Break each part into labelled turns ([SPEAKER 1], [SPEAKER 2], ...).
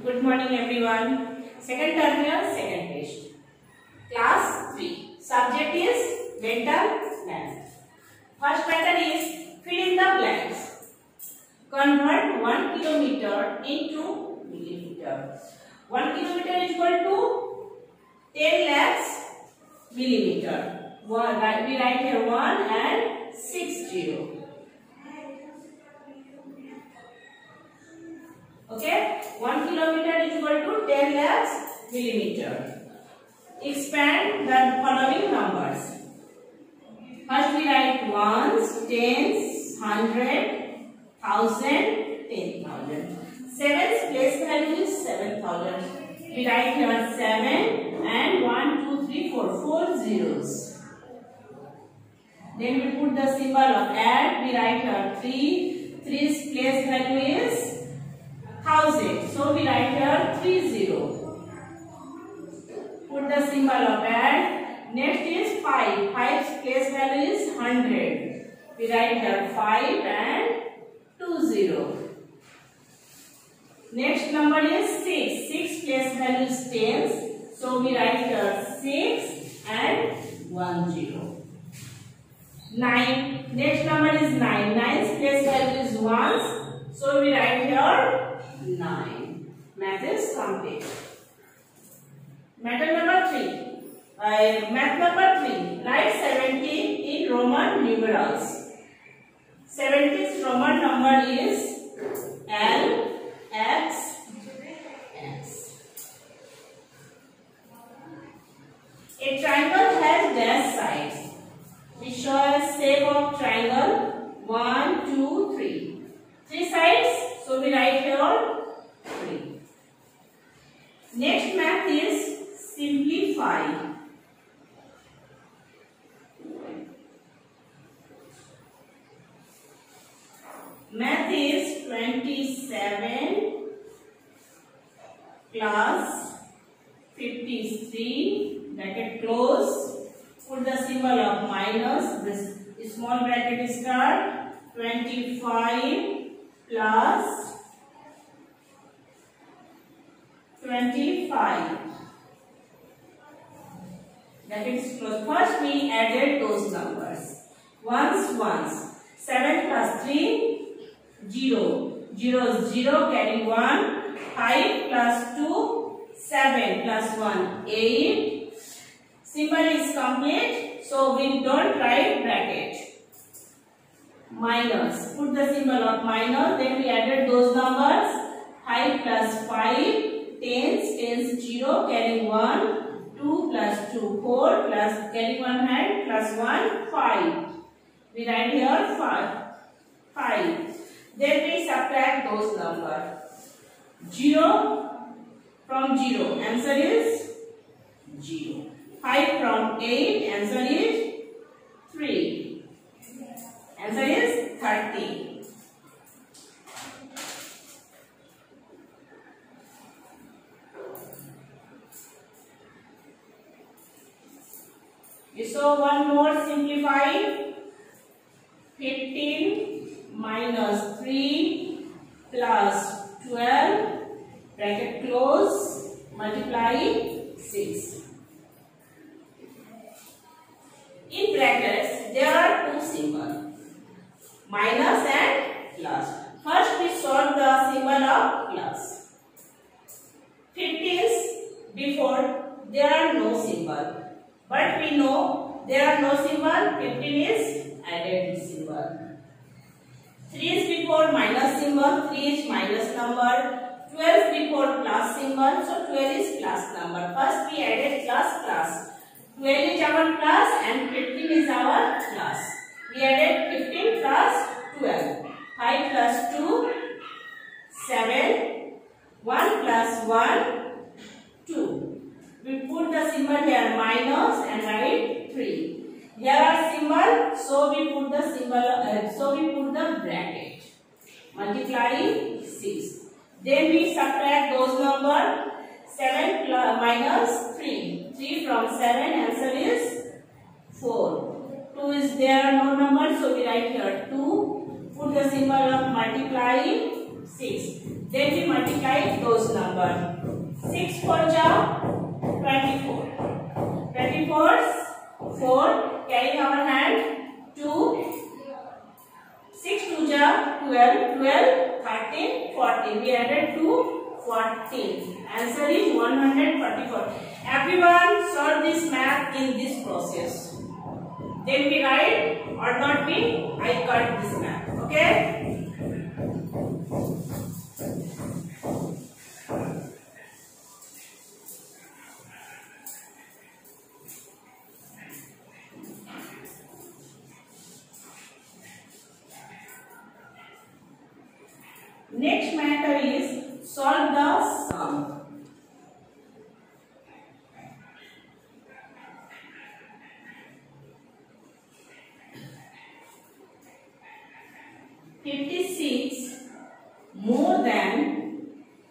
[SPEAKER 1] Good morning everyone. Second term here, second test. Class 3. Subject is mental math. First matter is fill in the blanks. Convert 1 kilometer into millimeter. 1 kilometer is equal to 10 lakhs millimeter. We write here 1 and 60. Okay, 1 kilometer is equal to 10 lakhs millimeter. Expand the following numbers. First we write ones, tens, 100, 1000, 10,000. Sevens place value is 7,000. We write here 7 and 1, 2, 3, 4, 4 zeros. Then we put the symbol of add. We write here 3. 3's place value is 1000. So we write here 30. Put the symbol of add. Next is 5. 5's place value is 100. We write here 5 and 20. Next number is 6. 6 place value is 10. So we write here 6 and 10. 9. Next number is 9. 9's place value is 1. So we write here 9. Math is complete. Math number 3. Write 70 in Roman numerals. 70's Roman number is L, X, X. A triangle has dash sides. We show a shape of triangle 1, 2, 3. 3 sides. So we write here 3. Next math is simplify. Math is 27 plus 53 bracket close. Put the symbol of minus. This small bracket start. 25 plus 25. That is close. First we added those numbers. Ones. 7 plus 3, 0. 0 is 0, carry 1. 5 plus 2, 7 plus 1, 8. Symbol is complete. So we don't write bracket. Minus. Put the symbol of minus. Then we added those numbers. 5 plus 5. Tens 0, carry 1. 2 plus 2, 4 plus carry 1 hand plus 1, 5. We write here 5. Then we subtract those numbers. 0 from 0. Answer is 0. 5 from 8. Answer is 3. Answer is 30. So one more simplify. 15 minus 3 plus 12 bracket close multiply 6. In brackets there are two symbols, minus and plus. First we solve the symbol of plus. 15's before there are no symbol. But we know there are no symbol. 15 is added symbol. 3 is before minus symbol. 3 is minus number. 12 before plus symbol. So 12 is plus number. First we added plus. 12 is our plus and 15 is our plus. We added 15 plus 12. 5 plus 2, 7. 1 plus 1, 2. We put the symbol here minus and write 3. Here are symbol, so we put the symbol. The bracket. Multiply 6. Then we subtract those numbers. 7 minus 3. 3 from 7. Answer is 4. 2 is there no number, so we write here 2. Put the symbol of multiply 6. Then we multiply those numbers. 6 4 ja 24. 24's 4 carrying our hand 2. 6 2 ja 12. 12 13 14. We added 2 14. Answer is 144. Everyone solve this math in this process. Then we write or not we I cut this math. Okay. Next matter is solve the sum. More than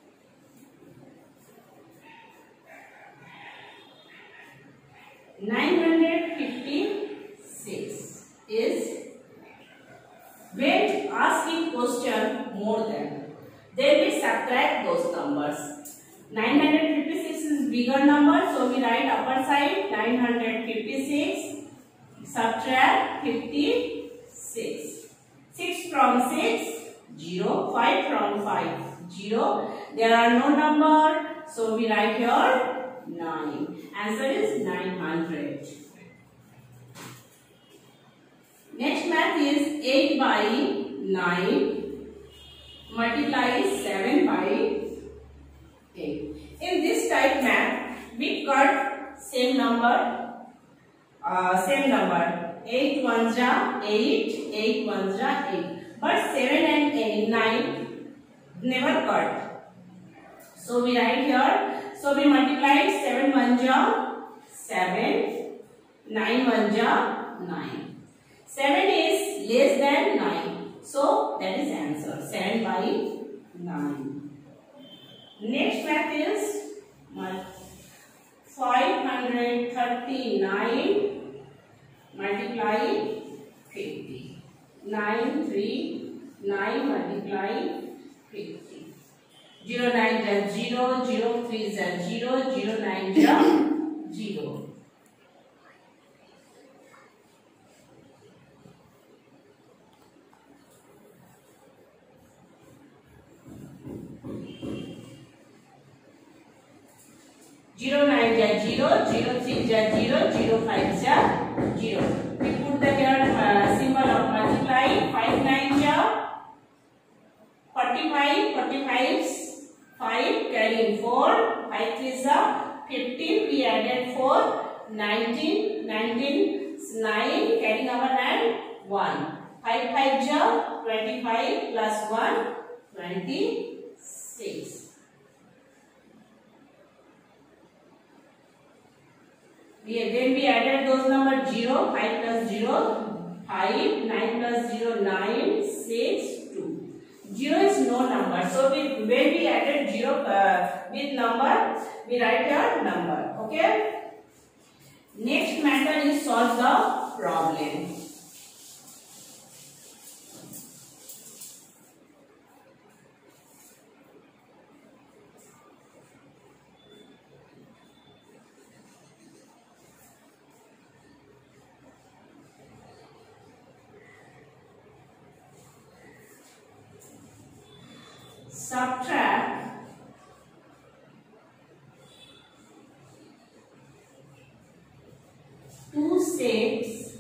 [SPEAKER 1] 956 is when asking question more than, then we subtract those numbers. 956 is bigger number, so we write upper side 956 subtract 56. 6 from 6 0, 5 from 5 0. There are no number, so we write here 9. Answer is 900. Next math is 8 by 9 multiply 7 by 8. In this type math, we cut same number. 8 1s are 8, 8 1s are 8. But 7 and 8, 9 never cut. So we write here. So we multiply 7 1s are 7, 9 1s are 9. 7 is less than 9. So that is answer. 7 by 9. Next math is 539 multiply 50. 9 3 9 multiply 50. 0 9 is 0, 0 3 is 0, 0 9 is 0. Zero 9 is 0, 0 3 is 0, 0 5 is 0. We put the here symbol of multiply. 5 9 is 45, 45 is 5 carrying 4, 5 3 is 15. We added 4, 19, 19 is 9 carrying our hand 1. 5 5 is 25 plus 1, 26. Then we added those numbers 0, 5 plus 0, 5, 9 plus 0, 9, 6, 2. 0 is no number. So when we added 0 with number, we write a number. Okay. Next matter is solve the problem. Subtract 2 sets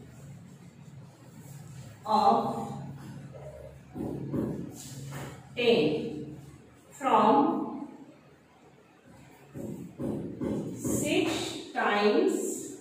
[SPEAKER 1] of 10 from 6 times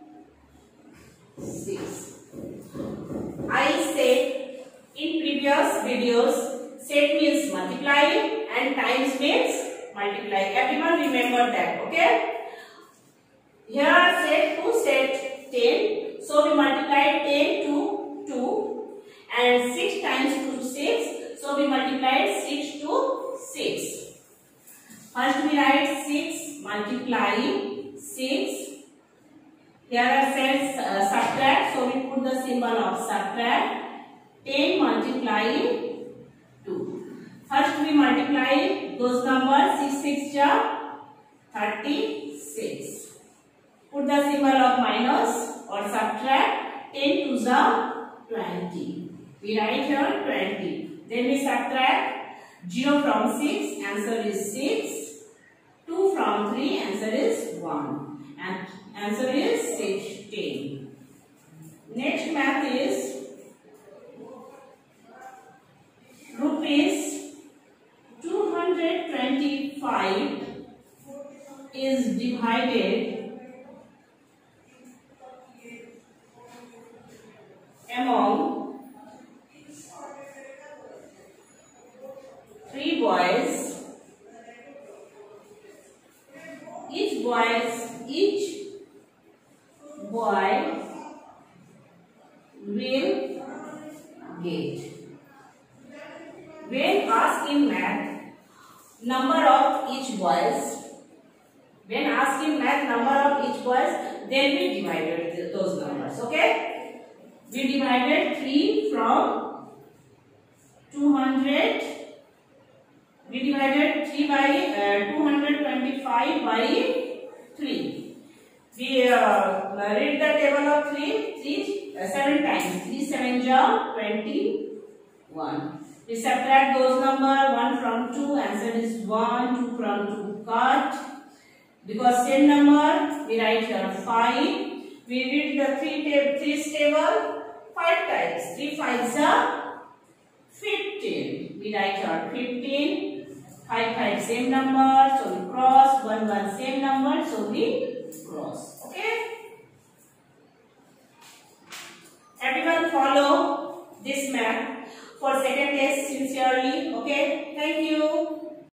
[SPEAKER 1] 6. I said in previous videos, set means multiply and times means multiply. Everyone remember that, okay? Here are set 2 set 10. So we multiply 10 to 2 and 6 times 2 6. So we multiply 6 to 6. First we write 6 multiply 6. Here are sets subtract. So we put the symbol of subtract. 10 multiply 2. First we multiply those numbers. 36. Put the symbol of minus or subtract. 10 to the 20. We write here 20. Then we subtract 0 from 6. Answer is 6. 2 from 3. Answer is 1. And answer is 16. Next math is rupees 225 is divided among 3 boys. Each boy will get. When asked in math number of each boys, then we divided those numbers. Okay, we divided 3 from 200. We divided 3 by 225 by 3. We read the table of 3 7 times. 3 7 are 21. We subtract those numbers. 1 from 2. Answer is 1. 2 from 2 cut. Because same number, we write here 5. We read the 3's table 5 times. 3 5s are 15. We write here 15. 5 5 same number, so we cross. 1 1 same number, so we cross. Okay.